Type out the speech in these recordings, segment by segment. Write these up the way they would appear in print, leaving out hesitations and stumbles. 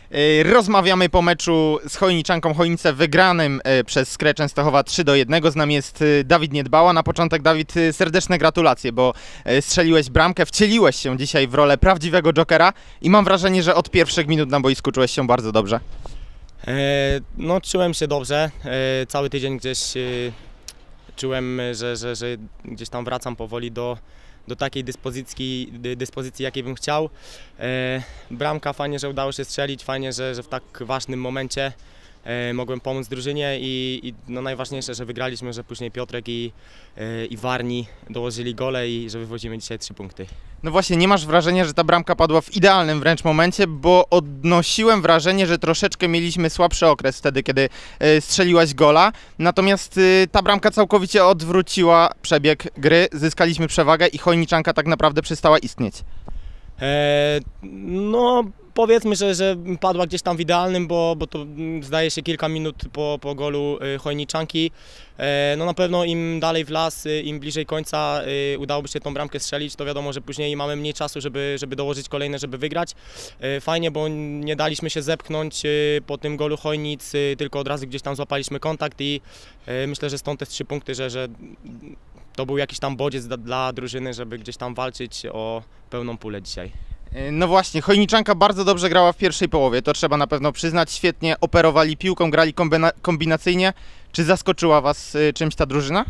Rozmawiamy po meczu z Chojniczanką Chojnice wygranym przez Skrę Częstochowa 3-1. Z nami jest Dawid Niedbała. Na początek, Dawid, serdeczne gratulacje, bo strzeliłeś bramkę, wcieliłeś się dzisiaj w rolę prawdziwego jokera i mam wrażenie, że od pierwszych minut na boisku czułeś się bardzo dobrze. No, czułem się dobrze. Cały tydzień gdzieś czułem, że gdzieś tam wracam powoli do takiej dyspozycji, jakiej bym chciał. Bramka, fajnie, że udało się strzelić, fajnie, że w tak ważnym momencie mogłem pomóc drużynie i no najważniejsze, że wygraliśmy, że później Piotrek i Warni dołożyli gole i że wywodzimy dzisiaj 3 punkty. No właśnie, nie masz wrażenia, że ta bramka padła w idealnym wręcz momencie, bo odnosiłem wrażenie, że troszeczkę mieliśmy słabszy okres wtedy, kiedy strzeliłaś gola, natomiast ta bramka całkowicie odwróciła przebieg gry, zyskaliśmy przewagę i Chojniczanka tak naprawdę przestała istnieć. No powiedzmy, że padła gdzieś tam w idealnym, bo to zdaje się kilka minut po golu Chojniczanki. No na pewno im dalej w las, im bliżej końca udałoby się tą bramkę strzelić, to wiadomo, że później mamy mniej czasu, żeby dołożyć kolejne, żeby wygrać. Fajnie, bo nie daliśmy się zepchnąć po tym golu Chojnic, tylko od razu gdzieś tam złapaliśmy kontakt i myślę, że stąd te 3 punkty, że to był jakiś tam bodziec dla drużyny, żeby gdzieś tam walczyć o pełną pulę dzisiaj. No właśnie, Chojniczanka bardzo dobrze grała w pierwszej połowie, to trzeba na pewno przyznać. Świetnie operowali piłką, grali kombinacyjnie. Czy zaskoczyła Was czymś ta drużyna?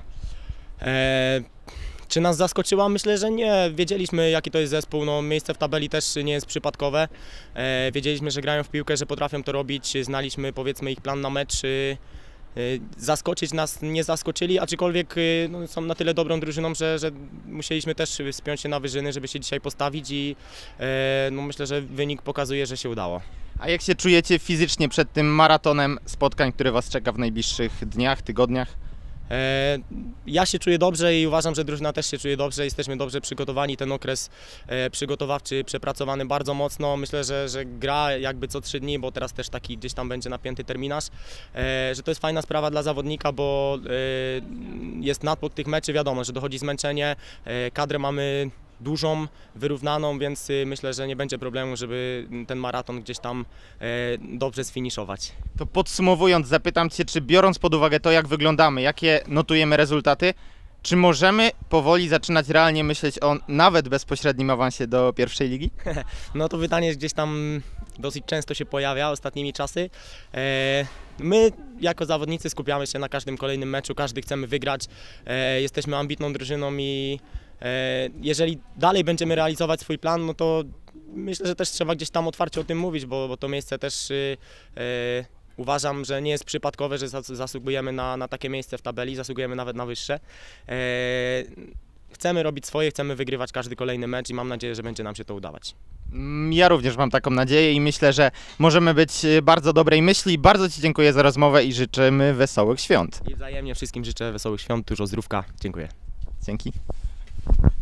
Czy nas zaskoczyła? Myślę, że nie. Wiedzieliśmy, jaki to jest zespół. No, miejsce w tabeli też nie jest przypadkowe. Wiedzieliśmy, że grają w piłkę, że potrafią to robić. Znaliśmy, powiedzmy, ich plan na mecz. Zaskoczyć nas nie zaskoczyli, aczkolwiek no, są na tyle dobrą drużyną, że musieliśmy też spiąć się na wyżyny, żeby się dzisiaj postawić i no, myślę, że wynik pokazuje, że się udało. A jak się czujecie fizycznie przed tym maratonem spotkań, który Was czeka w najbliższych dniach, tygodniach? Ja się czuję dobrze i uważam, że drużyna też się czuje dobrze. Jesteśmy dobrze przygotowani, ten okres przygotowawczy przepracowany bardzo mocno. Myślę, że gra jakby co 3 dni, bo teraz też taki gdzieś tam będzie napięty terminarz, że to jest fajna sprawa dla zawodnika, bo jest natłok tych meczy, wiadomo, że dochodzi zmęczenie, kadrę mamy dużą, wyrównaną, więc myślę, że nie będzie problemu, żeby ten maraton gdzieś tam dobrze sfiniszować. To podsumowując, zapytam Cię, czy biorąc pod uwagę to, jak wyglądamy, jakie notujemy rezultaty, czy możemy powoli zaczynać realnie myśleć o nawet bezpośrednim awansie do pierwszej ligi? No to pytanie gdzieś tam dosyć często się pojawia ostatnimi czasy. My jako zawodnicy skupiamy się na każdym kolejnym meczu, każdy chcemy wygrać, jesteśmy ambitną drużyną i jeżeli dalej będziemy realizować swój plan, no to myślę, że też trzeba gdzieś tam otwarcie o tym mówić, bo to miejsce też uważam, że nie jest przypadkowe, że zasługujemy na takie miejsce w tabeli, zasługujemy nawet na wyższe. Chcemy robić swoje, chcemy wygrywać każdy kolejny mecz i mam nadzieję, że będzie nam się to udawać. Ja również mam taką nadzieję i myślę, że możemy być bardzo dobrej myśli. Bardzo Ci dziękuję za rozmowę i życzymy wesołych świąt. I wzajemnie wszystkim życzę wesołych świąt, dużo zdrówka. Dziękuję. Dzięki.